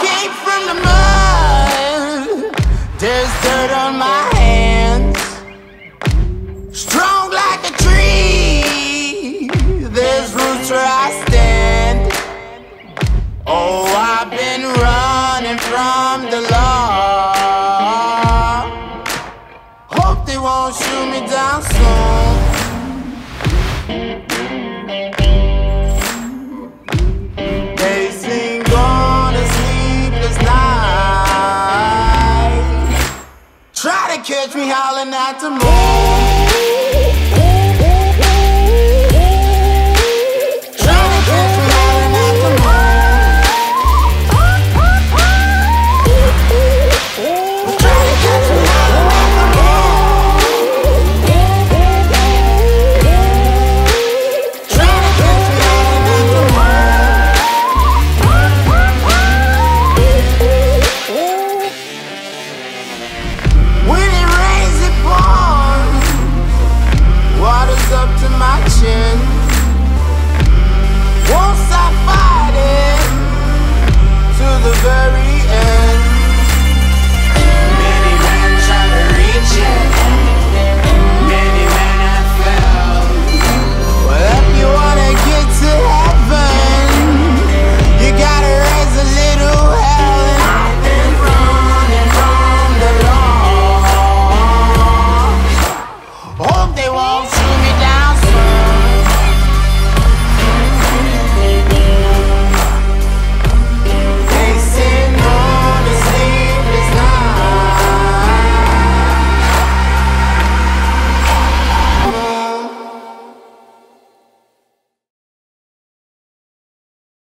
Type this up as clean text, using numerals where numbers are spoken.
came from the mud. There's dirt on my hands. Strong like a tree. There's roots where I stand. Oh, I've been running from the law. Hope they won't shoot me down soon. They sing on a sleepless night. Try to catch me howling at the moon.